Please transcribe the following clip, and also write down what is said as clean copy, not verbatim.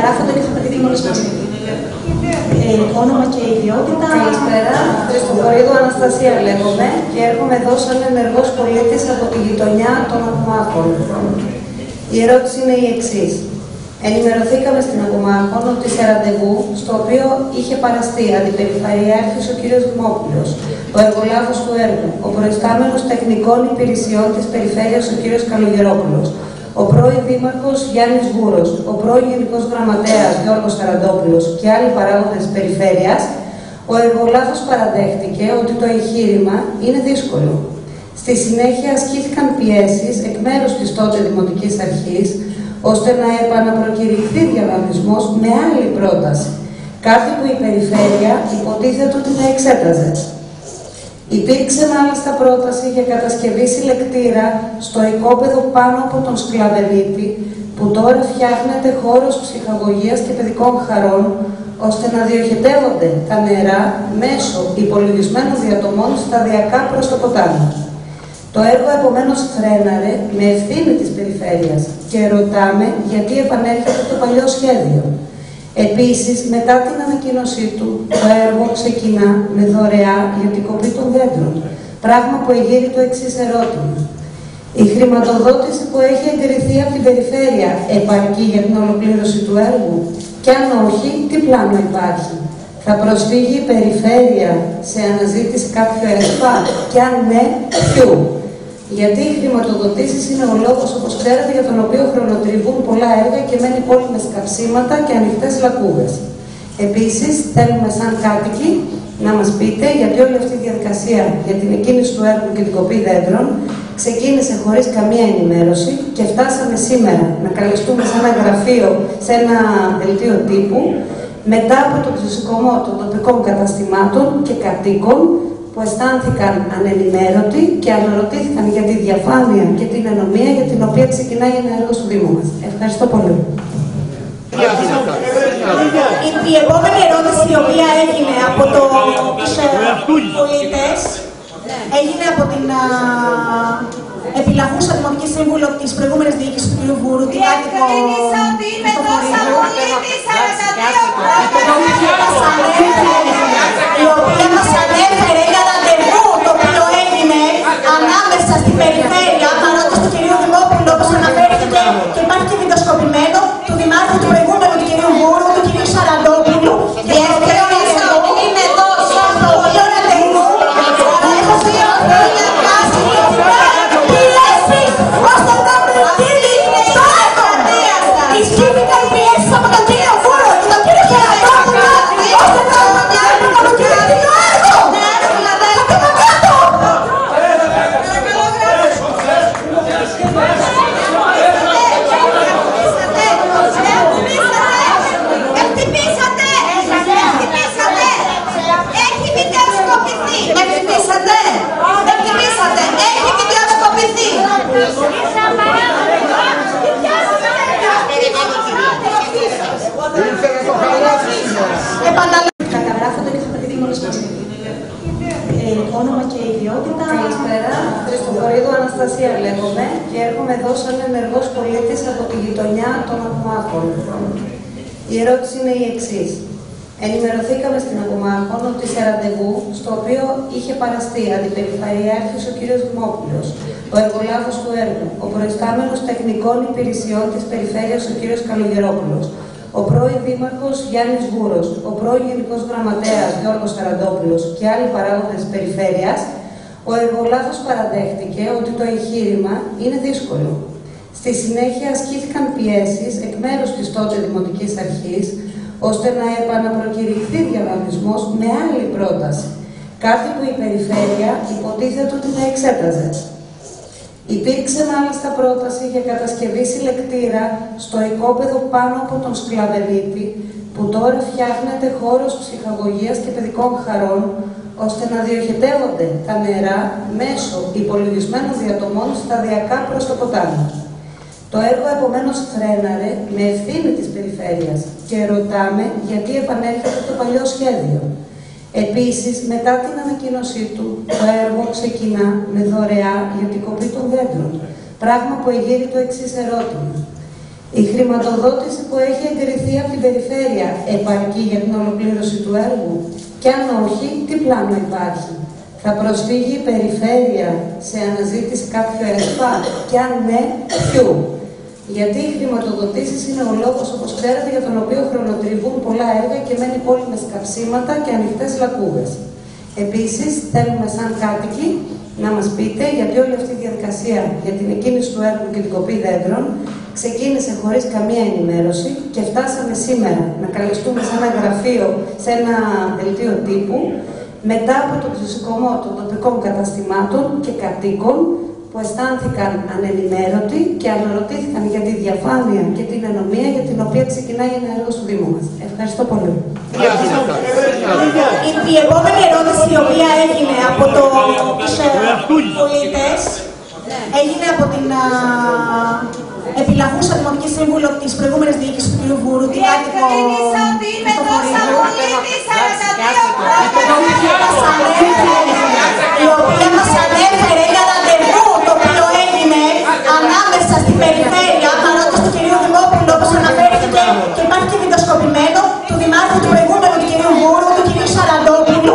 καταγράφονται και θα τα δείτε μόλις μας. Όνομα και ιδιότητα. Καλησπέρα. Χριστοφορίδου Αναστασία λέγομαι και έρχομαι εδώ σαν ενεργός πολίτης από τη γειτονιά των Απομάχων. Η ερώτηση είναι η εξής. Ενημερωθήκαμε στην Απομάχων ότι σε ραντεβού, στο οποίο είχε παραστεί αντιπεριφερειάρχης ο κ. Δημόπουλος, ο εργολάβος του έργου, ο προϊστάμενος τεχνικών υπηρεσιών της περιφέρειας ο κ. Καλογερόπουλος, ο πρώην Δήμαρχος Γιάννης Βούρος, ο πρώην Γενικός Γραμματέας Γιώργος Καραντόπουλος και άλλοι παράγοντες της περιφέρειας, ο εργολάβος παραδέχτηκε ότι το εγχείρημα είναι δύσκολο. Στη συνέχεια ασκήθηκαν πιέσεις εκ μέρους της τότε Δημοτικής Αρχής, ώστε να επαναπροκηρυχθεί διαγωνισμός με άλλη πρόταση, κάτι που η περιφέρεια υποτίθεται ότι θα εξέταζε. Υπήρξε μάλιστα πρόταση για κατασκευή συλλεκτήρα στο οικόπεδο πάνω από τον Σκλαβενίτη, που τώρα φτιάχνεται χώρος ψυχαγωγίας και παιδικών χαρών, ώστε να διοχετεύονται τα νερά μέσω υπολογισμένων διατομών σταδιακά προς το ποτάμι. Το έργο επομένως φρέναρε με ευθύνη της περιφέρειας και ρωτάμε γιατί επανέρχεται το παλιό σχέδιο. Επίσης, μετά την ανακοίνωσή του, το έργο ξεκινά με δωρεά για την κοπή των δέντρων, πράγμα που εγείρει το εξής ερώτημα. Η χρηματοδότηση που έχει εγκριθεί από την περιφέρεια επαρκεί για την ολοκλήρωση του έργου και αν όχι, τι πλάνο υπάρχει. Θα προσφύγει η περιφέρεια σε αναζήτηση κάποιου ΕΣΠΑ και αν ναι, ποιου. Γιατί οι χρηματοδοτήσεις είναι ο λόγος, όπως ξέρετε, για τον οποίο χρονοτριβούν πολλά έργα και μένει πόλη με σκαψίματα και ανοιχτές λακκούβες. Επίσης, θέλουμε σαν κάτοικοι να μας πείτε γιατί όλη αυτή η διαδικασία για την εκκίνηση του έργου και την κοπή δέντρων ξεκίνησε χωρίς καμία ενημέρωση και φτάσαμε σήμερα να καλεστούμε σε ένα γραφείο, σε ένα δελτίο τύπου, μετά από τον ξεσηκωμό των τοπικών καταστημάτων και κατοίκων που αισθάνθηκαν ανενημέρωτοι και αναρωτήθηκαν για τη διαφάνεια και την ενομία για την οποία ξεκινάει ένα έργο στο Δήμο μας. Ευχαριστώ πολύ. Η επόμενη ερώτηση, η οποία έγινε από τους πολίτες, έγινε από την επιλαχούσα Δημοτική Σύμβουλο της προηγούμενης διοίκησης του κ. Βούρου, την άτυπο η οποία μας ανέφερε ένα ραντεβού το οποίο έγινε ανάμεσα στην περιφέρεια, παρόντος του κ. Δημόπουλου, όπως αναφέρθηκε και υπάρχει και βιντεοσκοπημένο, του Δημάρχου του προηγούμενου του κ. Βούρου, του κ. Σαραντόπουλου, καταγράφονται και θα τα δείτε μόλις μας. Όνομα και ιδιότητα. Καλησπέρα. Χριστοφορίδου Αναστασία λέγομαι και έρχομαι εδώ σαν ενεργός πολίτης από τη γειτονιά των Απομάχων. Η ερώτηση είναι η εξής. Ενημερωθήκαμε στην Απομάχων ότι σε ραντεβού, στο οποίο είχε παραστεί αντιπεριφερειάρχης ο κ. Δημόπουλος, ο εργολάβος του έργου, ο προϊστάμενος τεχνικών υπηρεσιών της περιφέρειας ο κ. Καλογερόπουλος, ο πρώην Δήμαρχος Γιάννης Βούρος, ο πρώην Γενικός Γραμματέας Γιώργος Καραντόπουλος και άλλοι παράγοντες της περιφέρειας, ο εργολάβος παραδέχτηκε ότι το εγχείρημα είναι δύσκολο. Στη συνέχεια ασκήθηκαν πιέσεις εκ μέρους της τότε Δημοτικής Αρχής, ώστε να επαναπροκηρυχθεί διαγωνισμός με άλλη πρόταση, κάτι που η περιφέρεια υποτίθεται ότι θα εξέταζε. Υπήρξε μάλιστα πρόταση για κατασκευή συλλεκτήρα στο οικόπεδο πάνω από τον Σκλαβενίτη, που τώρα φτιάχνεται χώρος ψυχαγωγίας και παιδικών χαρών, ώστε να διοχετεύονται τα νερά μέσω υπολογισμένων διατομών σταδιακά προς το ποτάμι. Το έργο επομένως φρέναρε με ευθύνη της περιφέρειας και ρωτάμε γιατί επανέρχεται το παλιό σχέδιο. Επίσης, μετά την ανακοίνωσή του, το έργο ξεκινά με δωρεά για την κοπή των δέντρων, πράγμα που εγείρει το εξής ερώτημα. Η χρηματοδότηση που έχει εγκριθεί από την περιφέρεια επαρκεί για την ολοκλήρωση του έργου? Και αν όχι, τι πλάνο υπάρχει? Θα προσφύγει η περιφέρεια σε αναζήτηση κάποιου ΕΣΠΑ? Και αν ναι, ποιου? Γιατί οι χρηματοδοτήσεις είναι ο λόγος, όπως ξέρετε, για τον οποίο χρονοτριβούν πολλά έργα και μένει πόλη με σκαψίματα και ανοιχτές λακκούβες. Επίσης, θέλουμε σαν κάτοικοι να μας πείτε γιατί όλη αυτή η διαδικασία για την εκκίνηση του έργου και την κοπή δέντρων ξεκίνησε χωρίς καμία ενημέρωση και φτάσαμε σήμερα να καλεστούμε σε ένα γραφείο, σε ένα δελτίο τύπου, μετά από τον ξεσηκωμό των τοπικών καταστημάτων και κατοίκων που αισθάνθηκαν ανενημέρωτοι και αναρωτήθηκαν για τη διαφάνεια και την ενομία για την οποία ξεκινάει ένα έργο στο Δήμο μας. Ευχαριστώ πολύ. Η επόμενη ερώτηση, η οποία έγινε από τους πολίτες, έγινε από την επιλαχούσα Δημοτική Σύμβουλο της προηγούμενης διοίκησης του κ. Βούρου, την άτυπο η οποία μας ανέφερε ένα ραντεβού το οποίο έγινε ανάμεσα στην περιφέρεια, παρόντος του κ. Δημόπουλου, όπως αναφέρθηκε και υπάρχει και βιντεοσκοπημένο, του Δημάρχου του προηγούμενου του κ. Βούρου, του κ. Σαραντόπουλου.